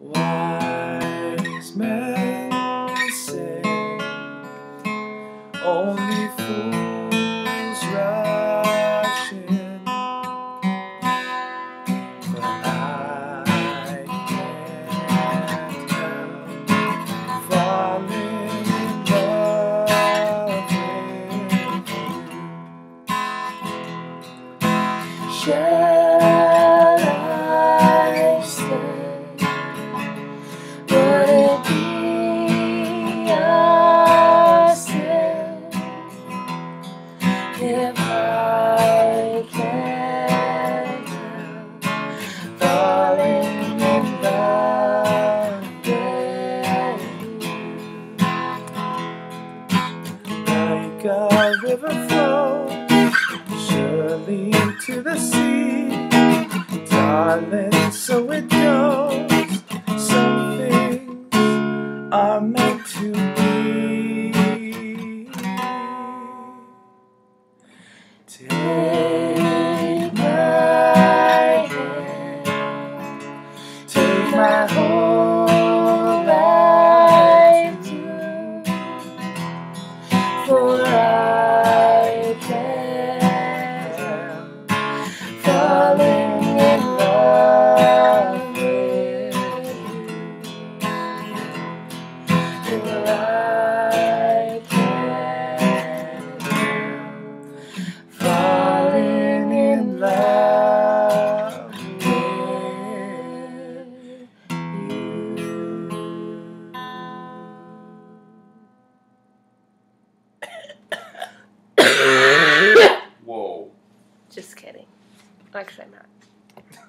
Wise men say only fools rush in, but I can't help falling in love with you. Shall I stay? Would it be a sin if I can't help falling in love with you? Like a river flows surely to the sea, darling, so it goes. Some things are meant to be. Take my hand, take my whole life too, for I can't help falling in love with you. For I can't help falling in love with you. Whoa. Just kidding. Actually, I'm not.